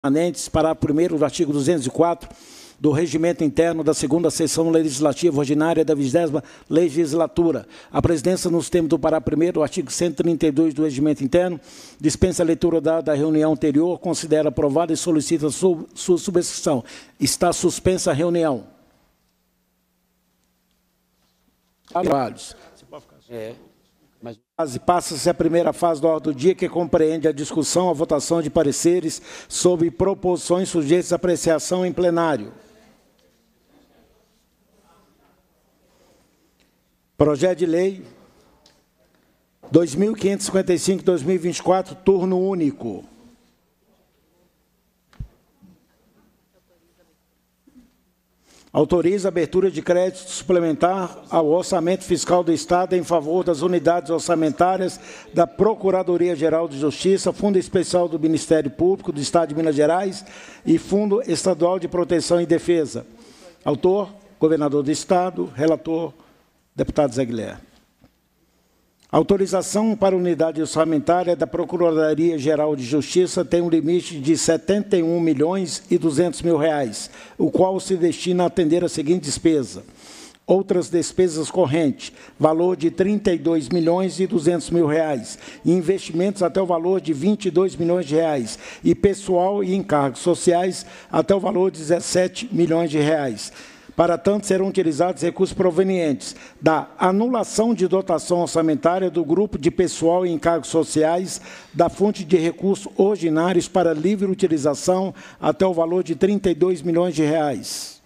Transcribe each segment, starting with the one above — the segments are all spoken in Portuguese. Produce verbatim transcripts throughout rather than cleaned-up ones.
permanentes, parágrafo primeiro do artigo duzentos e quatro do Regimento Interno da segunda Sessão Legislativa Ordinária da vigésima Legislatura. A presidência, nos termos do parágrafo primeiro do artigo cento e trinta e dois do Regimento Interno, dispensa a leitura da, da reunião anterior, considera aprovada e solicita sua, sua subscrição. Está suspensa a reunião. Trabalhos. É. Mas... Passa-se a primeira fase da ordem do dia, que compreende a discussão, a votação de pareceres sobre proposições sujeitas à apreciação em plenário. Projeto de Lei dois mil quinhentos e cinquenta e cinco, dois mil e vinte e quatro, turno único. Autoriza a abertura de crédito suplementar ao orçamento fiscal do Estado em favor das unidades orçamentárias da Procuradoria-Geral de Justiça, Fundo Especial do Ministério Público do Estado de Minas Gerais e Fundo Estadual de Proteção e Defesa. Autor, governador do Estado. Relator, deputado Zé Guilherme. Autorização para unidade orçamentária da Procuradoria-Geral de Justiça tem um limite de setenta e um milhões e duzentos mil reais, o qual se destina a atender a seguinte despesa. Outras despesas correntes, valor de trinta e dois milhões e duzentos mil reais, e investimentos até o valor de vinte e dois milhões de reais, e pessoal e encargos sociais até o valor de dezessete milhões de reais. Para tanto, serão utilizados recursos provenientes da anulação de dotação orçamentária do grupo de pessoal e encargos sociais da fonte de recursos ordinários para livre utilização até o valor de trinta e dois milhões de reais.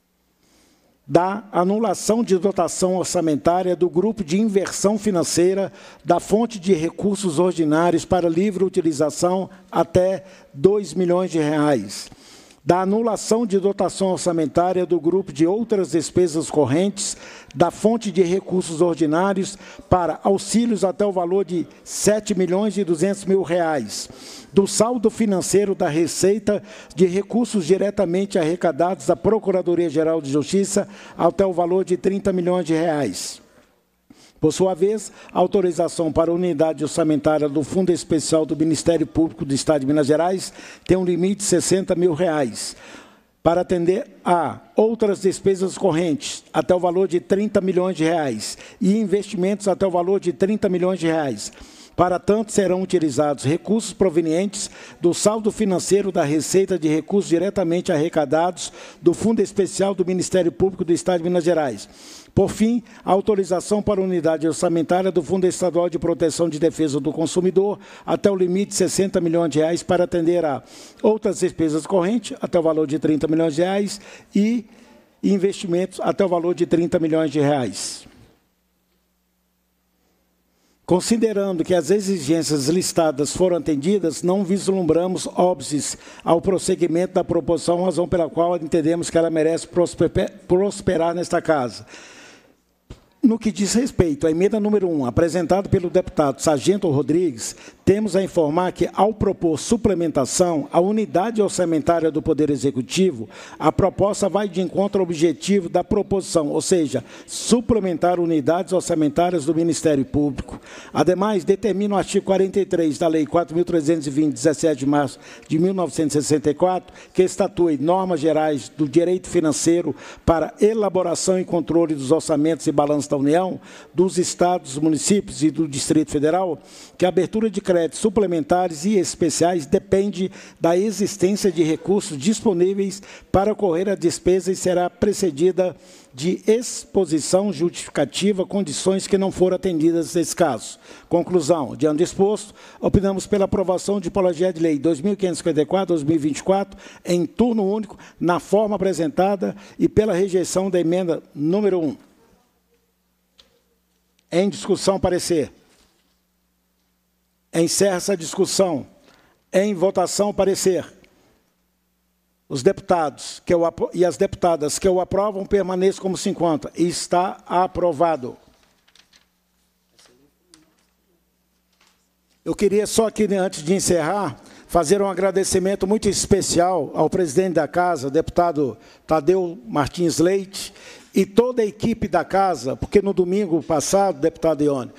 Da anulação de dotação orçamentária do grupo de inversão financeira da fonte de recursos ordinários para livre utilização até dois milhões de reais. Da anulação de dotação orçamentária do grupo de outras despesas correntes da fonte de recursos ordinários para auxílios até o valor de sete milhões e duzentos mil reais, do saldo financeiro da receita de recursos diretamente arrecadados da Procuradoria-Geral de Justiça até o valor de trinta milhões de reais. Por sua vez, a autorização para a unidade orçamentária do Fundo Especial do Ministério Público do Estado de Minas Gerais tem um limite de sessenta mil reais, para atender a outras despesas correntes até o valor de trinta milhões de reais e investimentos até o valor de trinta milhões de reais. Para tanto, serão utilizados recursos provenientes do saldo financeiro da receita de recursos diretamente arrecadados do Fundo Especial do Ministério Público do Estado de Minas Gerais. Por fim, a autorização para a unidade orçamentária do Fundo Estadual de Proteção de Defesa do Consumidor até o limite de sessenta milhões de reais para atender a outras despesas correntes até o valor de trinta milhões de reais e investimentos até o valor de trinta milhões de reais. Considerando que as exigências listadas foram atendidas, não vislumbramos óbices ao prosseguimento da proposição, razão pela qual entendemos que ela merece prosperar nesta casa. No que diz respeito à emenda número um, apresentada pelo deputado Sargento Rodrigues, temos a informar que, ao propor suplementação à unidade orçamentária do Poder Executivo, a proposta vai de encontro ao objetivo da proposição, ou seja, suplementar unidades orçamentárias do Ministério Público. Ademais, determina o artigo quarenta e três da Lei quatro mil trezentos e vinte, dezessete de março de mil novecentos e sessenta e quatro, que estatui normas gerais do direito financeiro para elaboração e controle dos orçamentos e balanços da União, dos Estados, dos municípios e do Distrito Federal, que a abertura de créditos suplementares e especiais depende da existência de recursos disponíveis para ocorrer a despesa e será precedida de exposição justificativa, condições que não foram atendidas nesse caso. Conclusão. Diante do exposto, opinamos pela aprovação de projeto de lei dois mil quinhentos e cinquenta e quatro, dois mil e vinte e quatro, em turno único, na forma apresentada, e pela rejeição da emenda número um. Em discussão, parecer. Encerra essa discussão. Em votação, parecer. Os deputados que eu, e as deputadas que o aprovam permaneçam como se encontra. Está aprovado. Eu queria só aqui, antes de encerrar, fazer um agradecimento muito especial ao presidente da Casa, deputado Tadeu Martins Leite, e toda a equipe da Casa, porque no domingo passado, deputado Ione,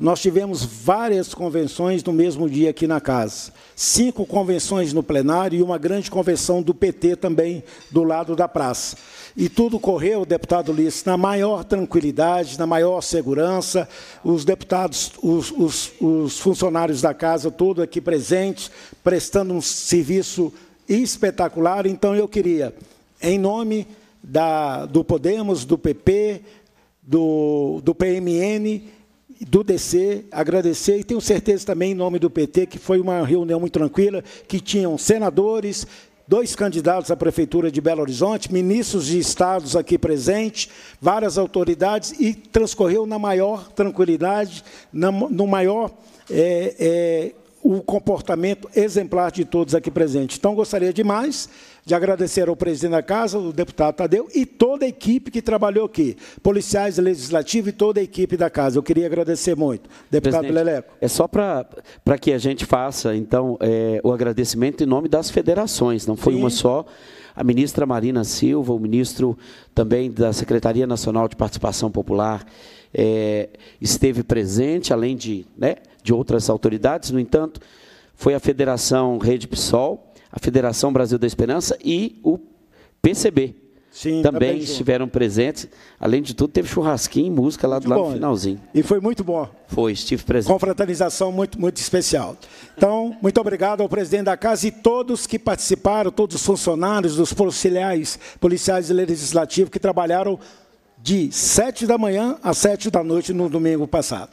nós tivemos várias convenções no mesmo dia aqui na casa. Cinco convenções no plenário e uma grande convenção do P T também do lado da praça. E tudo correu, deputado Ulisses, na maior tranquilidade, na maior segurança. Os deputados, os, os, os funcionários da casa, todos aqui presentes, prestando um serviço espetacular. Então, eu queria, em nome da, do Podemos, do P P, do, do P M N, do D C, agradecer, e tenho certeza também, em nome do P T, que foi uma reunião muito tranquila, que tinham senadores, dois candidatos à Prefeitura de Belo Horizonte, ministros de estados aqui presentes, várias autoridades, e transcorreu na maior tranquilidade, na, no maior é, é, o comportamento exemplar de todos aqui presentes. Então, gostaria demais de agradecer ao presidente da Casa, o deputado Tadeu, e toda a equipe que trabalhou aqui, policiais legislativos e toda a equipe da Casa. Eu queria agradecer muito. Deputado Presidente, Leleco. É só para que a gente faça, então, é, o agradecimento em nome das federações, não foi Sim. uma só. A ministra Marina Silva, o ministro também da Secretaria Nacional de Participação Popular, é, esteve presente, além de, né, de outras autoridades. No entanto, foi a Federação Rede PSOL, a Federação Brasil da Esperança e o P C B. Sim, também estiveram presentes. Além de tudo, teve churrasquinho e música lá, do lado no finalzinho. E foi muito bom. Foi, estive presente. Confraternização muito, muito especial. Então, muito obrigado ao presidente da Casa e todos que participaram, todos os funcionários, dos policiais, policiais e legislativos que trabalharam de sete da manhã às sete da noite no domingo passado.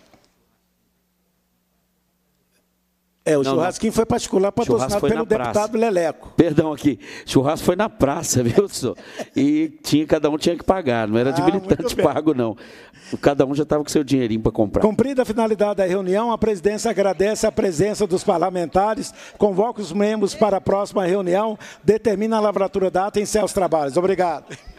É, o não, churrasquinho não. foi particular, patrocinado foi pelo deputado Leleco. Perdão aqui, churrasco foi na praça, viu, senhor? E tinha, cada um tinha que pagar, não era de ah, militante pago, não. Cada um já estava com seu dinheirinho para comprar. Cumprida a finalidade da reunião, a presidência agradece a presença dos parlamentares, convoca os membros para a próxima reunião, determina a lavratura da ata e encerra os trabalhos. Obrigado.